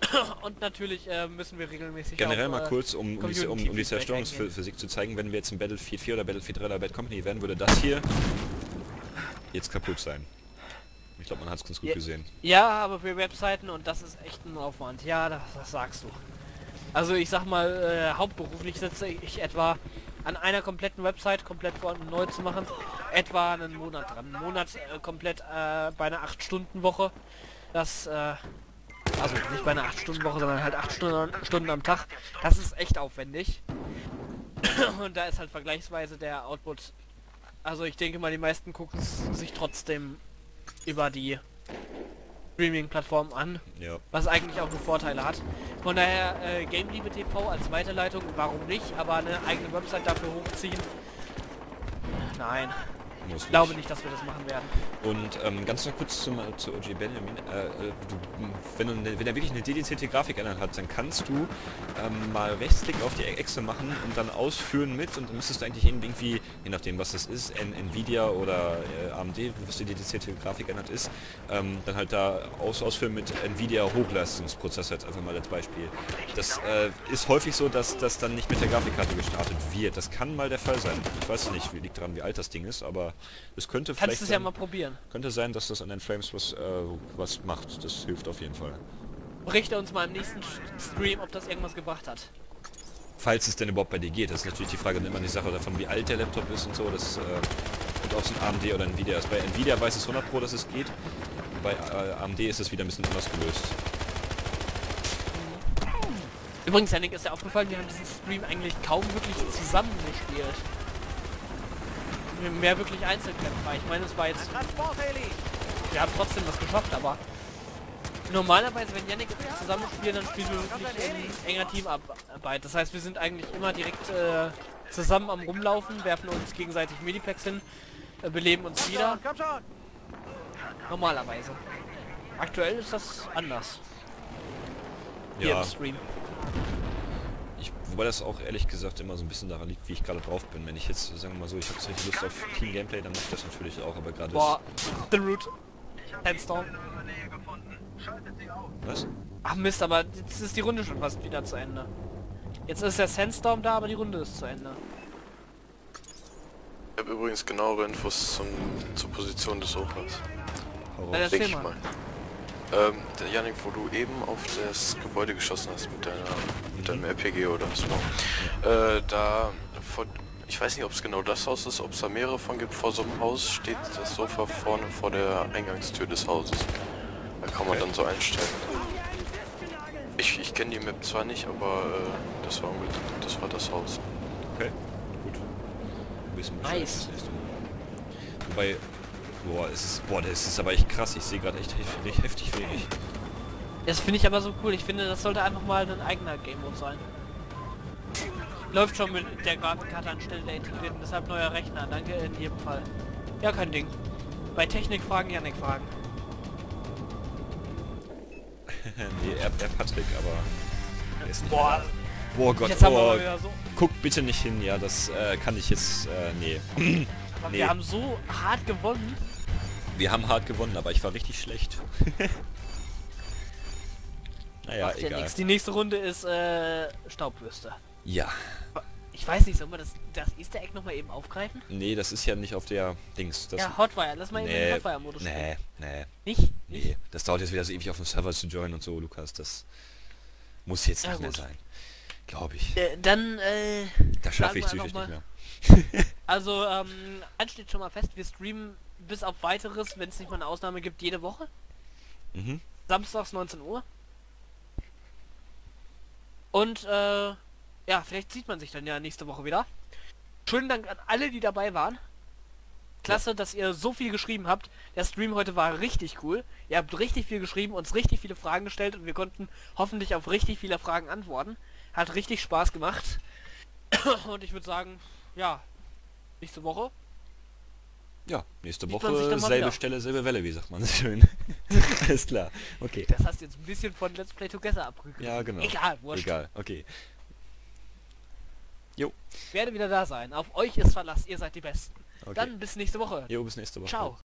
Und natürlich müssen wir regelmäßig Generell auch, mal kurz, um die Community-Feedback Zerstörungsphysik zu zeigen, wenn wir jetzt in Battlefield 4 oder Battlefield 3 oder Bad Company wären, würde das hier jetzt kaputt sein. Ich glaube, man hat es ganz gut gesehen. Ja, aber für Webseiten und das ist echt ein Aufwand. Ja, das sagst du. Also ich sag mal, hauptberuflich sitze ich etwa an einer kompletten Website komplett neu zu machen, etwa einen Monat dran. Einen Monat komplett bei einer 8-Stunden-Woche. Das, also nicht bei einer 8-Stunden-Woche, sondern halt 8 Stunden am Tag. Das ist echt aufwendig. Und da ist halt vergleichsweise der Output. Also ich denke mal, die meisten gucken es sich trotzdem über die Streaming-Plattform an, Ja. was eigentlich auch nur Vorteile hat. Von daher GameLiebe TV als Weiterleitung, warum nicht, aber eine eigene Website dafür hochziehen? Nein, ich glaube nicht, dass wir das machen werden. Und ganz noch kurz zu OG Benjamin. Wenn er wirklich eine dedizierte Grafikeinheit hat, dann kannst du mal Rechtsklick auf die Echse machen und dann ausführen mit, und dann müsstest du eigentlich irgendwie, je nachdem was das ist, Nvidia oder AMD, was die dedizierte Grafikeinheit ist, dann halt da ausführen mit Nvidia Hochleistungsprozessor, jetzt einfach mal als Beispiel. Das ist häufig so, dass das dann nicht mit der Grafikkarte gestartet wird. Das kann mal der Fall sein. Ich weiß nicht, liegt daran, wie alt das Ding ist, aber es könnte vielleicht Kannst du es ja mal probieren. könnte sein, dass das an den Frames was macht. Das hilft auf jeden Fall. Berichte uns mal im nächsten Stream, ob das irgendwas gebracht hat. Falls es denn überhaupt bei dir geht. Das ist natürlich die Frage immer die Sache davon, wie alt der Laptop ist und so. Das und auch so ein AMD oder Nvidia ist. Bei Nvidia weiß es 100 Pro, dass es geht. Bei AMD ist es wieder ein bisschen anders gelöst. Übrigens, Henning, ist ja aufgefallen, wir haben diesen Stream eigentlich kaum wirklich zusammengespielt. Mehr wirklich Einzelkämpfer. Ich meine, es war jetzt... Transportheli! Wir haben trotzdem was geschafft, aber... Normalerweise, wenn Yannick und ich zusammen spielen, dann spielen wir wirklich in enger Teamarbeit. Das heißt, wir sind eigentlich immer direkt zusammen am Rumlaufen, werfen uns gegenseitig Medipacks hin, beleben uns wieder. Komm schon! Normalerweise. Aktuell ist das anders. Hier Ja, im Stream. wobei das auch ehrlich gesagt immer so ein bisschen daran liegt, wie ich gerade drauf bin. Wenn ich jetzt, sagen wir mal so, ich habe so richtig Lust auf Team-Gameplay, dann mache ich das natürlich auch, aber gerade Boah, The Root. Sandstorm. Was? Ach Mist, aber jetzt ist die Runde schon fast wieder zu Ende. Jetzt ist der Sandstorm da, aber die Runde ist zu Ende. Ich habe übrigens genauere Infos zur Position des Opers. Dann erzähl Denke ich mal. mal. Der Yannick, wo du eben auf das Gebäude geschossen hast mit deinem RPG oder was, ich weiß nicht, ob es genau das Haus ist, ob es da mehrere von gibt. Vor so einem Haus steht das Sofa vorne vor der Eingangstür des Hauses. Da kann man dann so einstellen. Ich kenne die Map zwar nicht, aber das war das Haus. Okay, gut. Wissen wir Nice. Wobei, das ist aber echt krass. Ich sehe gerade echt heftig wenig. Das finde ich aber so cool. Ich finde, das sollte einfach mal ein eigener Game Mode sein. Läuft schon mit der Grafikkarte anstelle der integrierten, deshalb neuer Rechner. Danke in jedem Fall. Ja, kein Ding. Bei Technik fragen, Yannick fragen. Nee, er Patrick, aber er ist nicht. Boah, Boah Gott, jetzt haben wir aber wieder so... guck bitte nicht hin, ja, das kann ich jetzt, nee. Aber Nee. wir haben so hart gewonnen. Wir haben hart gewonnen, aber ich war richtig schlecht. Naja, Macht ja egal. nichts. Die nächste Runde ist Staubwürste. Ja. Ich weiß nicht, sollen wir das Easter Egg nochmal eben aufgreifen? Nee, das ist ja nicht auf der Dings. Das, Ja, Hotwire. Lass mal eben den nee, Hotwire-Modus spielen. nee. Nicht? Nee, das dauert jetzt wieder so ewig auf dem Server zu joinen und so, Lukas. Das muss jetzt Ja, nicht mehr gut. sein. Glaube ich. Dann, Da schaffe ich sagen wir psychisch nicht einfach mehr. also, eins steht schon mal fest, wir streamen bis auf weiteres, wenn es nicht mal eine Ausnahme gibt, jede Woche. Mhm. Samstags 19 Uhr. Und, ja, vielleicht sieht man sich dann ja nächste Woche wieder. Schönen Dank an alle, die dabei waren. Klasse, dass ihr so viel geschrieben habt. Der Stream heute war richtig cool. Ihr habt richtig viel geschrieben, uns richtig viele Fragen gestellt und wir konnten hoffentlich auf richtig viele Fragen antworten. Hat richtig Spaß gemacht. Und ich würde sagen, ja, nächste Woche. Ja, nächste Sieht man sich Woche dann mal selbe wieder. Stelle, selbe Welle, wie sagt man so schön. Alles klar. Okay. Das hast du jetzt ein bisschen von Let's Play Together abgerückt. Ja, genau. Egal, wurscht. Egal, okay. Jo. Ich werde wieder da sein. Auf euch ist Verlass, ihr seid die Besten. Okay. Dann bis nächste Woche. Jo, bis nächste Woche. Ciao.